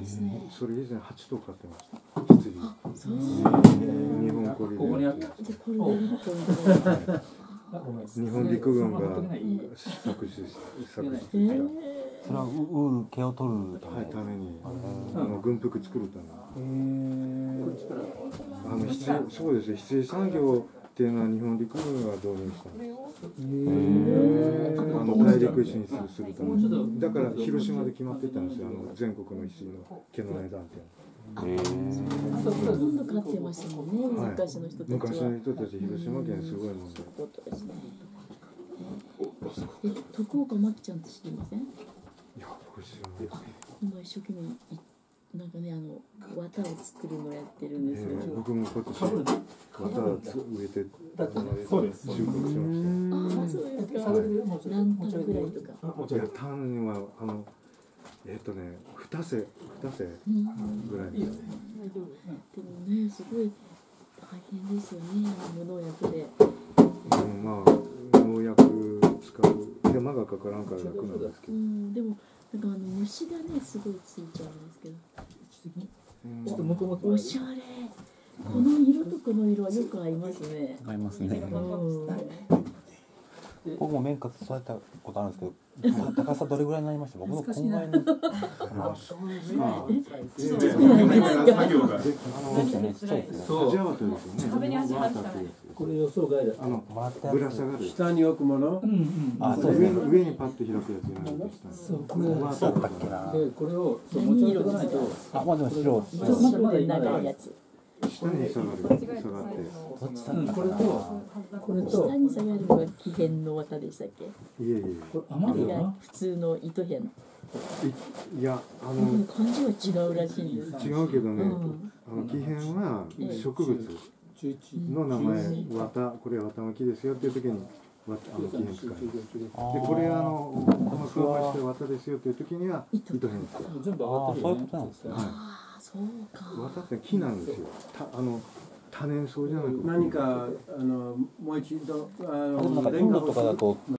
ですね。 それ以前8頭飼ってました。羊。 そう日本こりで。日本陸軍が搾取した。 それはウール毛を取るために、軍服作るために。そうですね。羊産業っていうのは日本陸軍が導入したんです。大陸進出するために。だから広島で決まってたんですよ。全国の羊の毛の値段って。 ほとんど飼ってましたもんね。昔の人たちは。 昔の人たち広島県すごいもんで。 徳岡真希ちゃんって知りません？いや、僕知らない。 今一生懸命なんかね綿を作るのやってるんですよ。 僕も今年綿を植えてそうです。 収穫しました。 ああ、そうですか。何単ぐらいとか。 いや、単は2世ぐらい。でもね、すごい大変ですよね。無農薬で。 まあ農薬使う手間がかからんから楽なんですけど。 でもなんか虫がねすごいついちゃうんですけど。おしゃれ。この色とこの色はよく合いますね。 合いますね。僕も面活されたことあるんですけど、高さどれぐらいになりました？僕のこんぐらいの。 そうですか。 これ予想外だ。 ぶら下がる。 下に置くもの。 上にパッと開くやつになるんです。 そう、これはそうだっけな。 で、これを持ち上げないと。 あ、まあでも白。 長いやつ。 下に下がって。 これと下に下がるのが木片の綿でしたっけ？ いえいえ。 普通の糸片。 いや、 感じは違うらしいんです。 違うけどね、木片は植物の名前、これは綿の木ですよっていう時に木片使います。で、これこのふわふわした綿ですよっていう時には糸片使います。 全部上がってるよね。 そうか。 綿って木なんですよ。多年草じゃなくて。 何かもう一度レンガとかだと